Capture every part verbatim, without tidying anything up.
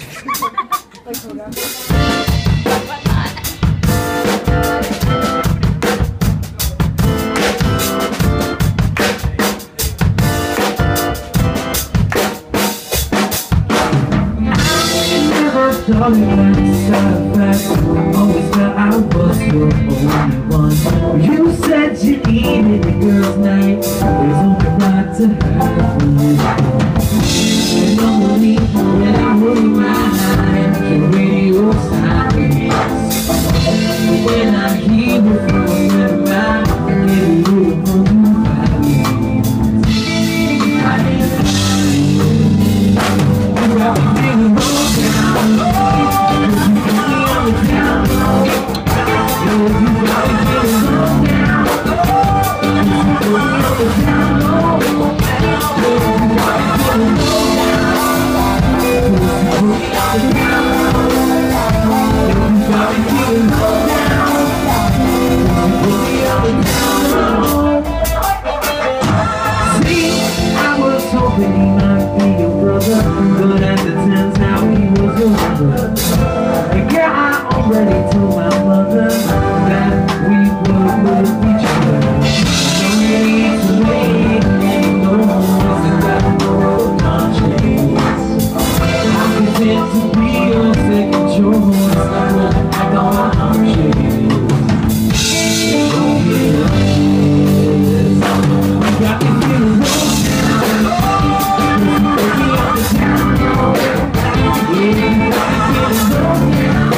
All you had to satisfy, always felt I was your only one. You said you needed a girl's night, there's only right to have for you. And only when I hold my hand, your radio silence. When I hear you from the back, I get a little from you. I need you got me feeling low down. Already told my mother that we were with each other. Don't need to wait anymore, I got no conscience. I'm content to be your second choice. I don't want to change. Oh yes, you got me feeling low down. Baby, on the town road. Yeah, you got me feeling low down.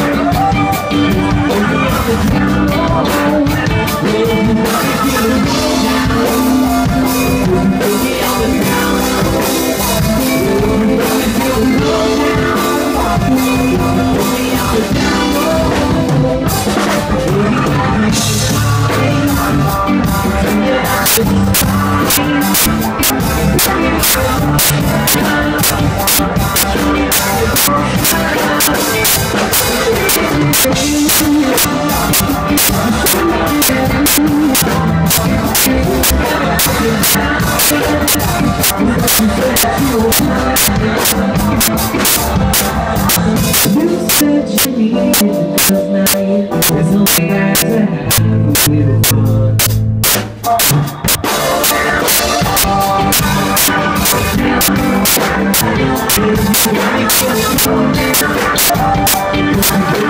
You said you needed it last night. There's only right to have a little fun. Now